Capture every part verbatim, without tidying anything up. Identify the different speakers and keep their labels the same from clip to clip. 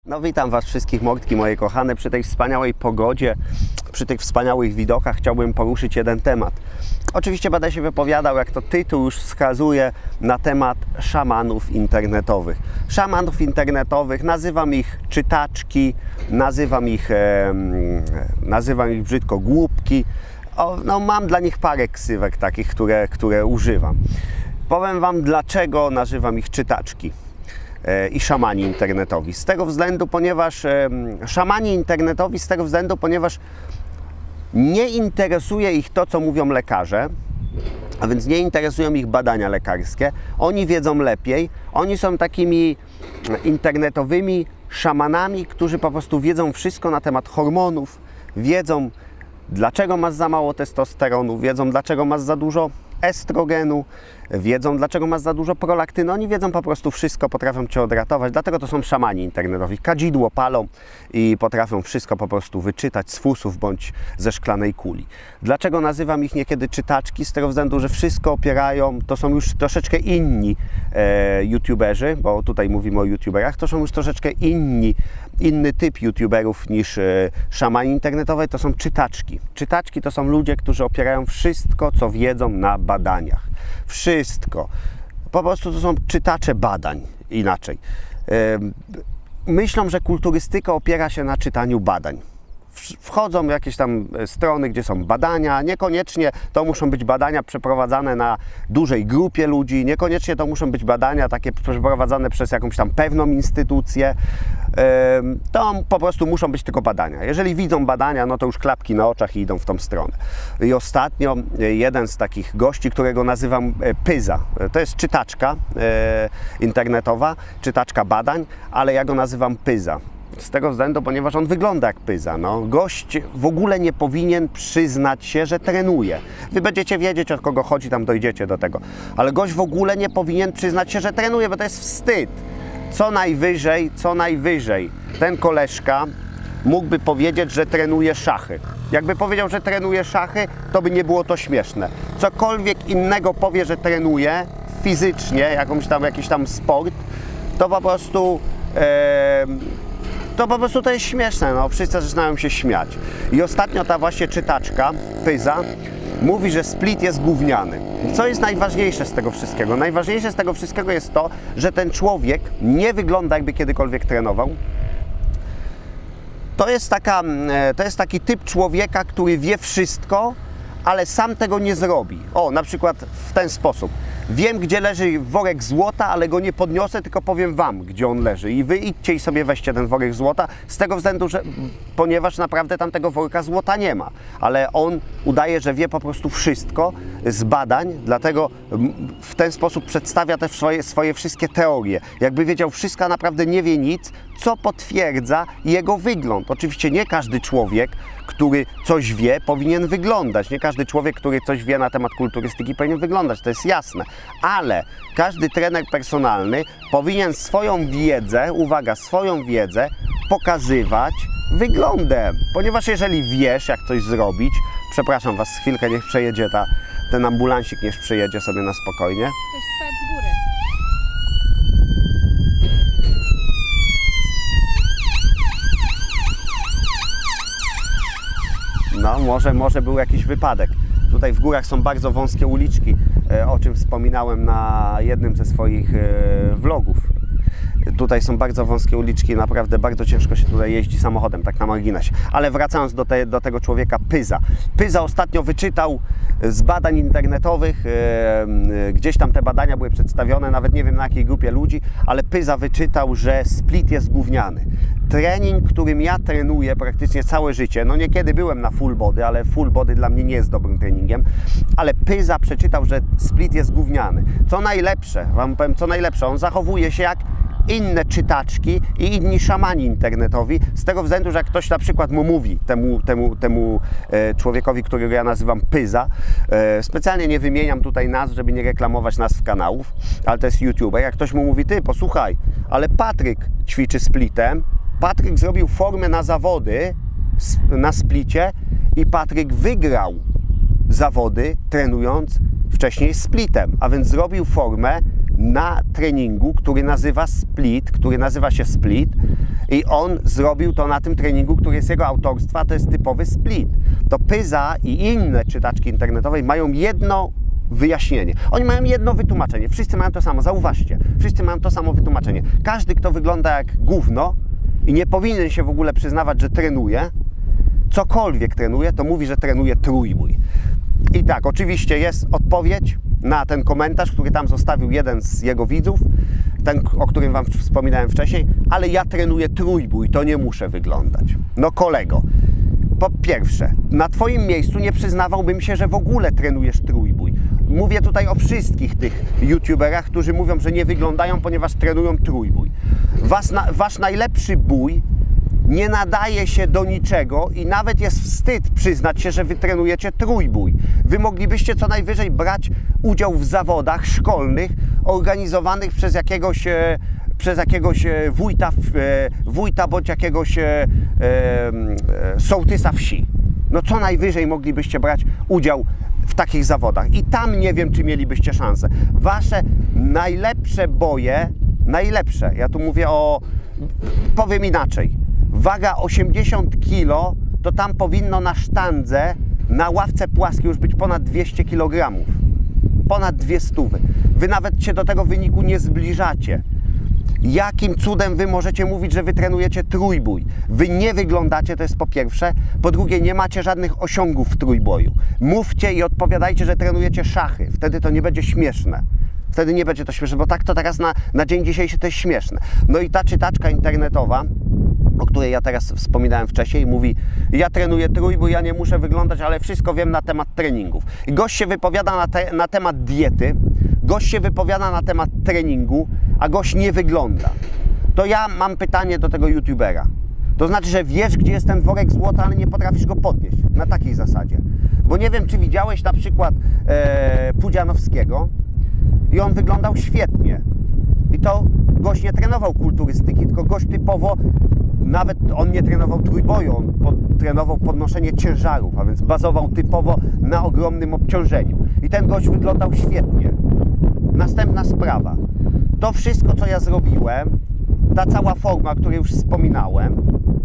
Speaker 1: No witam Was wszystkich, mordki moje kochane. Przy tej wspaniałej pogodzie, przy tych wspaniałych widokach chciałbym poruszyć jeden temat. Oczywiście będę się wypowiadał, jak to tytuł już wskazuje, na temat szamanów internetowych. Szamanów internetowych, nazywam ich czytaczki, nazywam ich, e, nazywam ich brzydko głupki. O, no, mam dla nich parę ksywek takich, które, które używam. Powiem Wam, dlaczego nazywam ich czytaczki i szamani internetowi. Z tego względu, ponieważ e, szamani internetowi, z tego względu, ponieważ nie interesuje ich to, co mówią lekarze, a więc nie interesują ich badania lekarskie. Oni wiedzą lepiej. Oni są takimi internetowymi szamanami, którzy po prostu wiedzą wszystko na temat hormonów, wiedzą, dlaczego masz za mało testosteronu, wiedzą, dlaczego masz za dużo estrogenu, wiedzą, dlaczego masz za dużo prolaktyny. Oni wiedzą po prostu wszystko, potrafią Cię odratować, dlatego to są szamani internetowi. Kadzidło palą i potrafią wszystko po prostu wyczytać z fusów bądź ze szklanej kuli. Dlaczego nazywam ich niekiedy czytaczki? Z tego względu, że wszystko opierają, to są już troszeczkę inni e, youtuberzy, bo tutaj mówimy o youtuberach, to są już troszeczkę inni, inny typ youtuberów niż e, szamani internetowe, to są czytaczki. Czytaczki to są ludzie, którzy opierają wszystko, co wiedzą, na badaniach. Wszystko. Po prostu to są czytacze badań, inaczej. Myślą, że kulturystyka opiera się na czytaniu badań. Wchodzą w jakieś tam strony, gdzie są badania, niekoniecznie to muszą być badania przeprowadzane na dużej grupie ludzi, niekoniecznie to muszą być badania takie przeprowadzane przez jakąś tam pewną instytucję, to po prostu muszą być tylko badania. Jeżeli widzą badania, no to już klapki na oczach i idą w tą stronę. I ostatnio jeden z takich gości, którego nazywam Pyza, to jest czytaczka internetowa, czytaczka badań, ale ja go nazywam Pyza. Z tego względu, ponieważ on wygląda jak Pyza. No, gość w ogóle nie powinien przyznać się, że trenuje. Wy będziecie wiedzieć, od kogo chodzi, tam dojdziecie do tego. Ale gość w ogóle nie powinien przyznać się, że trenuje, bo to jest wstyd. Co najwyżej, co najwyżej, ten koleżka mógłby powiedzieć, że trenuje szachy. Jakby powiedział, że trenuje szachy, to by nie było to śmieszne. Cokolwiek innego powie, że trenuje fizycznie, jakąś tam, jakiś tam sport, to po prostu... E, to po prostu to jest śmieszne, no, wszyscy zaczynają się śmiać. I ostatnio ta właśnie czytaczka, Pyza, mówi, że split jest gówniany. Co jest najważniejsze z tego wszystkiego? Najważniejsze z tego wszystkiego jest to, że ten człowiek nie wygląda, jakby kiedykolwiek trenował. To jest, taka, to jest taki typ człowieka, który wie wszystko, ale sam tego nie zrobi. O, na przykład w ten sposób. Wiem, gdzie leży worek złota, ale go nie podniosę, tylko powiem Wam, gdzie on leży. I Wy idźcie i sobie weźcie ten worek złota, z tego względu, że ponieważ naprawdę tam tego worka złota nie ma. Ale on udaje, że wie po prostu wszystko z badań, dlatego w ten sposób przedstawia te swoje, swoje wszystkie teorie. Jakby wiedział wszystko, a naprawdę nie wie nic, co potwierdza jego wygląd. Oczywiście nie każdy człowiek, który coś wie, powinien wyglądać. Nie każdy człowiek, który coś wie na temat kulturystyki, powinien wyglądać, to jest jasne. Ale każdy trener personalny powinien swoją wiedzę, uwaga, swoją wiedzę pokazywać wyglądem. Ponieważ jeżeli wiesz, jak coś zrobić, przepraszam Was, chwilkę, niech przejedzie ta, ten ambulansik, niech przejedzie sobie na spokojnie.
Speaker 2: Ktoś spadł z góry.
Speaker 1: No, może, może był jakiś wypadek. Tutaj w górach są bardzo wąskie uliczki, o czym wspominałem na jednym ze swoich vlogów. Tutaj są bardzo wąskie uliczki, naprawdę bardzo ciężko się tutaj jeździ samochodem, tak na marginesie. Ale wracając do, te, do tego człowieka Pyza. Pyza ostatnio wyczytał z badań internetowych, e, gdzieś tam te badania były przedstawione, nawet nie wiem na jakiej grupie ludzi, ale Pyza wyczytał, że split jest gówniany. Trening, którym ja trenuję praktycznie całe życie, no niekiedy byłem na full body, ale full body dla mnie nie jest dobrym treningiem, ale Pyza przeczytał, że split jest gówniany. Co najlepsze, Wam powiem, co najlepsze, on zachowuje się jak inne czytaczki i inni szamani internetowi, z tego względu, że jak ktoś na przykład mu mówi, temu, temu, temu e, człowiekowi, którego ja nazywam Pyza, e, specjalnie nie wymieniam tutaj nazw, żeby nie reklamować nazw kanałów, ale to jest YouTuber, jak ktoś mu mówi, ty, posłuchaj, ale Patryk ćwiczy splitem, Patryk zrobił formę na zawody, na splicie i Patryk wygrał zawody trenując wcześniej splitem, a więc zrobił formę na treningu, który nazywa split, który nazywa się split i on zrobił to na tym treningu, który jest jego autorstwa, to jest typowy split. To Pyza i inne czytaczki internetowe mają jedno wyjaśnienie. Oni mają jedno wytłumaczenie. Wszyscy mają to samo. Zauważcie. Wszyscy mają to samo wytłumaczenie. Każdy, kto wygląda jak gówno i nie powinien się w ogóle przyznawać, że trenuje, cokolwiek trenuje, to mówi, że trenuje trójbój. I tak, oczywiście jest odpowiedź na ten komentarz, który tam zostawił jeden z jego widzów, ten, o którym Wam wspominałem wcześniej, ale ja trenuję trójbój, to nie muszę wyglądać. No kolego, po pierwsze, na Twoim miejscu nie przyznawałbym się, że w ogóle trenujesz trójbój. Mówię tutaj o wszystkich tych youtuberach, którzy mówią, że nie wyglądają, ponieważ trenują trójbój. Was na, wasz najlepszy bój nie nadaje się do niczego i nawet jest wstyd przyznać się, że wy trenujecie trójbój. Wy moglibyście co najwyżej brać udział w zawodach szkolnych organizowanych przez jakiegoś, e, przez jakiegoś e, wójta, e, wójta bądź jakiegoś e, e, sołtysa wsi. No co najwyżej moglibyście brać udział w takich zawodach i tam nie wiem, czy mielibyście szansę. Wasze najlepsze boje, najlepsze, ja tu mówię o, powiem inaczej, waga osiemdziesiąt kilo, to tam powinno na sztandze, na ławce płaskiej już być ponad dwieście kilogramów. Ponad dwie stówy. Wy nawet się do tego wyniku nie zbliżacie. Jakim cudem wy możecie mówić, że wy trenujecie trójbój? Wy nie wyglądacie, to jest po pierwsze. Po drugie, nie macie żadnych osiągów w trójboju. Mówcie i odpowiadajcie, że trenujecie szachy. Wtedy to nie będzie śmieszne. Wtedy nie będzie to śmieszne, bo tak to teraz na, na dzień dzisiejszy to jest śmieszne. No i ta czytaczka internetowa, o której ja teraz wspominałem wcześniej, mówi: ja trenuję trójbój, ja nie muszę wyglądać, ale wszystko wiem na temat treningów. I gość się wypowiada na, te, na temat diety, gość się wypowiada na temat treningu, a gość nie wygląda. To ja mam pytanie do tego youtubera. To znaczy, że wiesz, gdzie jest ten worek złota, ale nie potrafisz go podnieść. Na takiej zasadzie. Bo nie wiem, czy widziałeś na przykład e, Pudzianowskiego i on wyglądał świetnie. I to gość nie trenował kulturystyki, tylko gość typowo, nawet on nie trenował trójboju, on pod, trenował podnoszenie ciężarów, a więc bazował typowo na ogromnym obciążeniu. I ten gość wyglądał świetnie. Następna sprawa. To wszystko, co ja zrobiłem, ta cała forma, o której już wspominałem,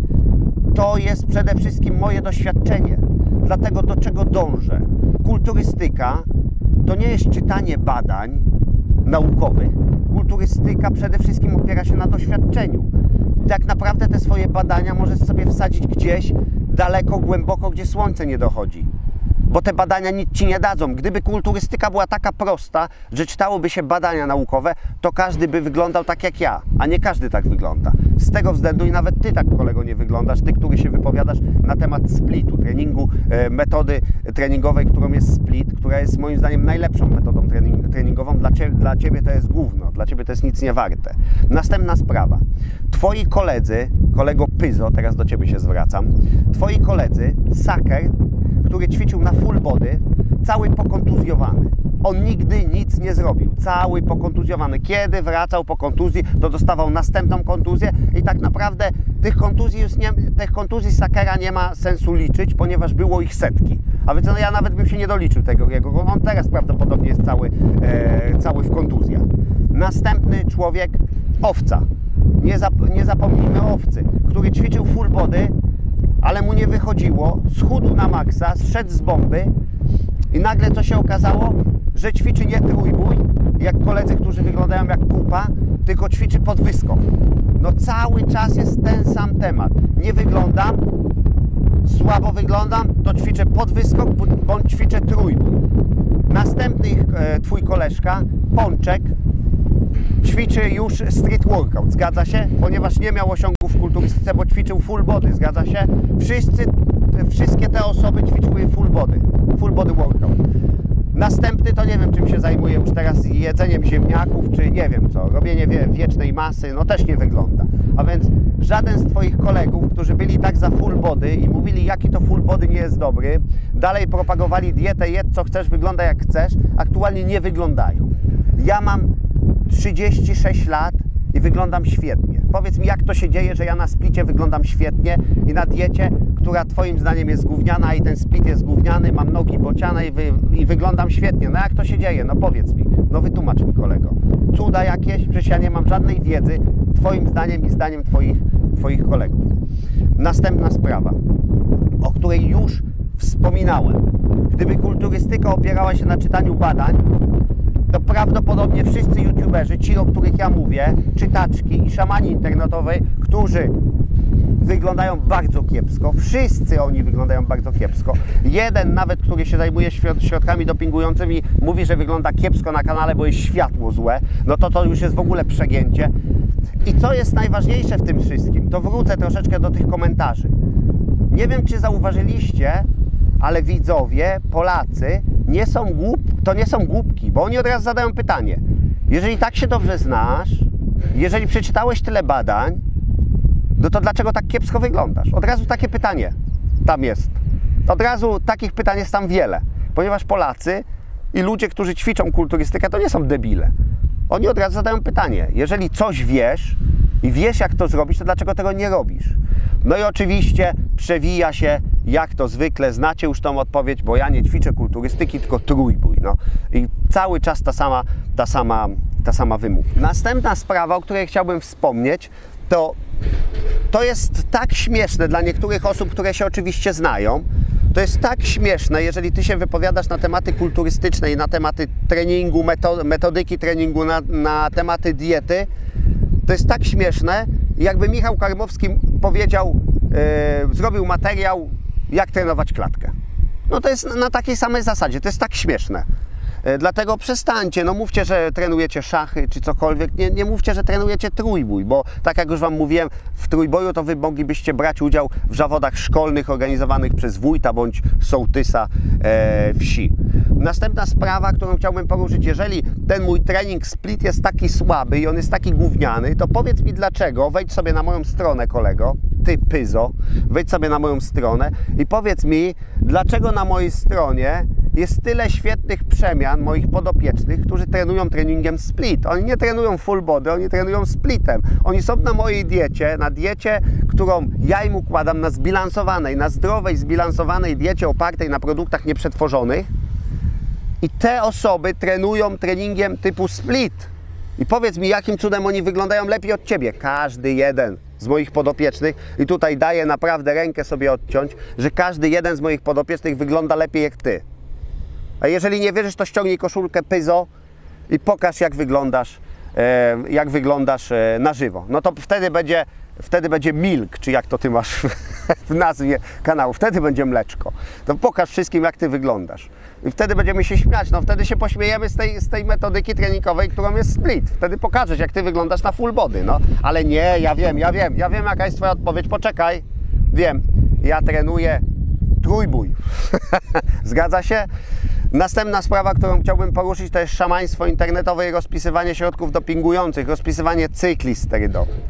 Speaker 1: to jest przede wszystkim moje doświadczenie. Dlatego do czego dążę? Kulturystyka to nie jest czytanie badań naukowych. Kulturystyka przede wszystkim opiera się na doświadczeniu. Tak naprawdę te swoje badania możesz sobie wsadzić gdzieś daleko, głęboko, gdzie słońce nie dochodzi. Bo te badania nic ci nie dadzą. Gdyby kulturystyka była taka prosta, że czytałoby się badania naukowe, to każdy by wyglądał tak jak ja, a nie każdy tak wygląda. Z tego względu i nawet ty tak, kolego, nie wyglądasz, ty, który się wypowiadasz na temat splitu, treningu, e, metody treningowej, którą jest split, która jest moim zdaniem najlepszą metodą trening, treningową. Dla ciebie, dla ciebie to jest gówno, dla ciebie to jest nic nie warte. Następna sprawa. Twoi koledzy, kolego Pyzo, teraz do ciebie się zwracam, twoi koledzy, Saker, który ćwiczył na full body, cały pokontuzjowany. On nigdy nic nie zrobił, cały pokontuzjowany. Kiedy wracał po kontuzji, to dostawał następną kontuzję i tak naprawdę tych kontuzji, już nie, tych kontuzji Sakera nie ma sensu liczyć, ponieważ było ich setki. A więc no, ja nawet bym się nie doliczył tego jego, bo on teraz prawdopodobnie jest cały, e, cały w kontuzjach. Następny człowiek, Owca. Nie, zap, nie zapomnijmy o Owcy, który ćwiczył full body, ale mu nie wychodziło, schudł na maksa, zszedł z bomby i nagle co się okazało? Że ćwiczy nie trójbój, jak koledzy, którzy wyglądają jak kupa, tylko ćwiczy podwyskok. No cały czas jest ten sam temat. Nie wyglądam, słabo wyglądam, to ćwiczę podwyskok, bądź ćwiczę trójbój. Następny e, twój koleżka, Pączek, ćwiczy już street workout, zgadza się? Ponieważ nie miał osiągów w kulturystyce, bo ćwiczył full body, zgadza się? Wszyscy, wszystkie te osoby ćwiczyły full body, full body workout. Następny to nie wiem, czym się zajmuje już teraz, jedzeniem ziemniaków, czy nie wiem co, robienie wie, wiecznej masy, no też nie wygląda. A więc żaden z twoich kolegów, którzy byli tak za full body i mówili, jaki to full body nie jest dobry, dalej propagowali dietę, jedz co chcesz, wygląda jak chcesz, aktualnie nie wyglądają. Ja mam trzydzieści sześć lat i wyglądam świetnie. Powiedz mi, jak to się dzieje, że ja na splicie wyglądam świetnie i na diecie, która twoim zdaniem jest gówniana i ten split jest gówniany, mam nogi bociane i, wy, i wyglądam świetnie. No jak to się dzieje? No powiedz mi. No wytłumacz mi, kolego. Cuda jakieś? Przecież ja nie mam żadnej wiedzy twoim zdaniem i zdaniem twoich, twoich kolegów. Następna sprawa, o której już wspominałem. Gdyby kulturystyka opierała się na czytaniu badań, to prawdopodobnie wszyscy youtuberzy, ci, o których ja mówię, czytaczki i szamani internetowej, którzy wyglądają bardzo kiepsko, wszyscy oni wyglądają bardzo kiepsko. Jeden nawet, który się zajmuje środkami dopingującymi, mówi, że wygląda kiepsko na kanale, bo jest światło złe, no to to już jest w ogóle przegięcie. I co jest najważniejsze w tym wszystkim, to wrócę troszeczkę do tych komentarzy. Nie wiem, czy zauważyliście, ale widzowie, Polacy, nie są głup, to nie są głupki, bo oni od razu zadają pytanie. Jeżeli tak się dobrze znasz, jeżeli przeczytałeś tyle badań, no to dlaczego tak kiepsko wyglądasz? Od razu takie pytanie tam jest. Od razu takich pytań jest tam wiele, ponieważ Polacy i ludzie, którzy ćwiczą kulturystykę, to nie są debile. Oni od razu zadają pytanie. Jeżeli coś wiesz i wiesz, jak to zrobić, to dlaczego tego nie robisz? No i oczywiście przewija się, jak to zwykle, znacie już tą odpowiedź, bo ja nie ćwiczę kulturystyki, tylko trójbój. No. I cały czas ta sama, ta sama, ta sama wymówka. Następna sprawa, o której chciałbym wspomnieć, to to jest tak śmieszne dla niektórych osób, które się oczywiście znają. To jest tak śmieszne, jeżeli ty się wypowiadasz na tematy kulturystyczne i na tematy treningu, metodyki treningu, na, na tematy diety. To jest tak śmieszne, jakby Michał Karmowski powiedział, yy, zrobił materiał, jak trenować klatkę. No to jest na takiej samej zasadzie, to jest tak śmieszne. Yy, dlatego przestańcie, no mówcie, że trenujecie szachy czy cokolwiek, nie, nie mówcie, że trenujecie trójbój, bo tak jak już wam mówiłem, w trójboju to wy moglibyście brać udział w zawodach szkolnych organizowanych przez wójta bądź sołtysa e, wsi. Następna sprawa, którą chciałbym poruszyć, jeżeli ten mój trening split jest taki słaby i on jest taki gówniany, to powiedz mi dlaczego, wejdź sobie na moją stronę, kolego, ty pyzo, wejdź sobie na moją stronę i powiedz mi, dlaczego na mojej stronie jest tyle świetnych przemian moich podopiecznych, którzy trenują treningiem split. Oni nie trenują full body, oni trenują splitem. Oni są na mojej diecie, na diecie, którą ja im układam, na zbilansowanej, na zdrowej, zbilansowanej diecie opartej na produktach nieprzetworzonych. I te osoby trenują treningiem typu split. I powiedz mi, jakim cudem oni wyglądają lepiej od ciebie. Każdy jeden z moich podopiecznych, i tutaj daję naprawdę rękę sobie odciąć, że każdy jeden z moich podopiecznych wygląda lepiej jak ty. A jeżeli nie wierzysz, to ściągnij koszulkę pyzo i pokaż, jak wyglądasz, e, jak wyglądasz e, na żywo. No to wtedy będzie, wtedy będzie milk, czy jak to ty masz w nazwie kanału. Wtedy będzie mleczko. To pokaż wszystkim, jak ty wyglądasz. I wtedy będziemy się śmiać. No wtedy się pośmiejemy z tej, z tej metodyki treningowej, którą jest split. Wtedy pokażesz, jak ty wyglądasz na full body. No. Ale nie, ja wiem, ja wiem, ja wiem, jaka jest twoja odpowiedź. Poczekaj. Wiem, ja trenuję trójbój. Zgadza się? Następna sprawa, którą chciałbym poruszyć, to jest szamaństwo internetowe i rozpisywanie środków dopingujących, rozpisywanie cykli sterydowych.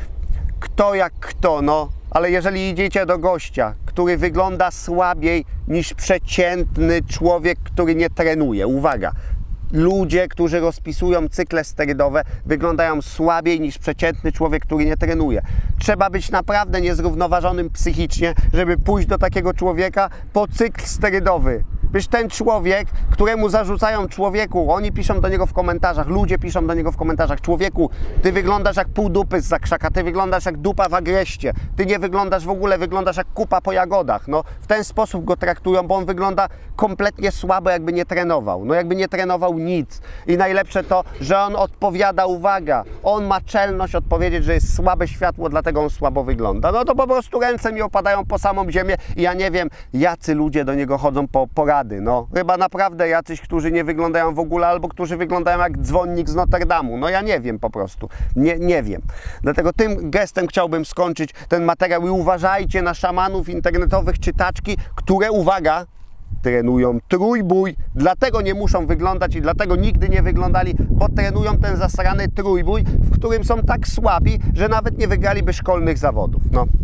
Speaker 1: Kto jak kto, no, ale jeżeli idziecie do gościa, który wygląda słabiej niż przeciętny człowiek, który nie trenuje, uwaga, ludzie, którzy rozpisują cykle sterydowe, wyglądają słabiej niż przeciętny człowiek, który nie trenuje. Trzeba być naprawdę niezrównoważonym psychicznie, żeby pójść do takiego człowieka po cykl sterydowy. Przecież ten człowiek, któremu zarzucają człowieku, oni piszą do niego w komentarzach, ludzie piszą do niego w komentarzach: człowieku, ty wyglądasz jak pół dupy z zakrzaka, ty wyglądasz jak dupa w agreście, ty nie wyglądasz w ogóle, wyglądasz jak kupa po jagodach. No, w ten sposób go traktują, bo on wygląda kompletnie słabo, jakby nie trenował. No jakby nie trenował nic. I najlepsze to, że on odpowiada, uwaga, on ma czelność odpowiedzieć, że jest słabe światło, dlatego on słabo wygląda. No to po prostu ręce mi opadają po samą ziemię i ja nie wiem, jacy ludzie do niego chodzą po porady. No, chyba naprawdę jacyś, którzy nie wyglądają w ogóle, albo którzy wyglądają jak dzwonnik z Notre Dame'u. No ja nie wiem po prostu. Nie, nie wiem. Dlatego tym gestem chciałbym skończyć ten materiał i uważajcie na szamanów internetowych, czytaczki, które, uwaga, trenują trójbój, dlatego nie muszą wyglądać i dlatego nigdy nie wyglądali, bo trenują ten zasrany trójbój, w którym są tak słabi, że nawet nie wygraliby szkolnych zawodów. No.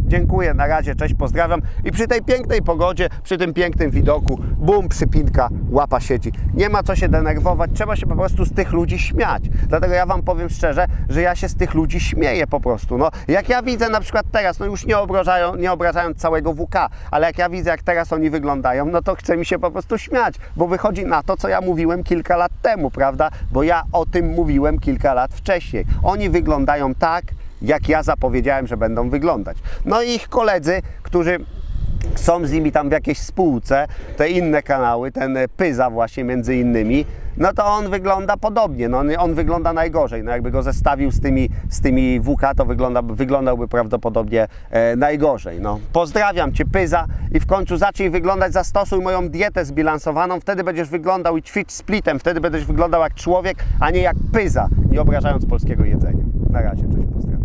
Speaker 1: Dziękuję, na razie, cześć, pozdrawiam. I przy tej pięknej pogodzie, przy tym pięknym widoku, bum, przypinka, łapa siedzi. Nie ma co się denerwować, trzeba się po prostu z tych ludzi śmiać. Dlatego ja Wam powiem szczerze, że ja się z tych ludzi śmieję po prostu. No, jak ja widzę na przykład teraz, no już nie obrażają, nie obrażając całego W K, ale jak ja widzę, jak teraz oni wyglądają, no to chce mi się po prostu śmiać, bo wychodzi na to, co ja mówiłem kilka lat temu, prawda? Bo ja o tym mówiłem kilka lat wcześniej. Oni wyglądają tak, jak ja zapowiedziałem, że będą wyglądać. No i ich koledzy, którzy są z nimi tam w jakiejś spółce, te inne kanały, ten Pyza właśnie między innymi, no to on wygląda podobnie, no on, on wygląda najgorzej, no jakby go zestawił z tymi, z tymi W K, to wygląda, wyglądałby prawdopodobnie e, najgorzej. No. Pozdrawiam Cię, Pyza, i w końcu zacznij wyglądać, zastosuj moją dietę zbilansowaną, wtedy będziesz wyglądał i ćwicz splitem, wtedy będziesz wyglądał jak człowiek, a nie jak Pyza, nie obrażając polskiego jedzenia. Na razie, cześć, pozdrawiam.